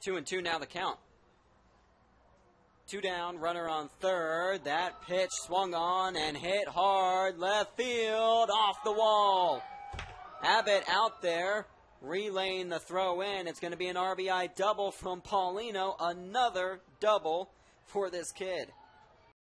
2-2 now the count. 2 down, runner on third. That pitch swung on and hit hard. Left field, off the wall. Abbott out there, relaying the throw in. It's going to be an RBI double from Paulino. Another double for this kid.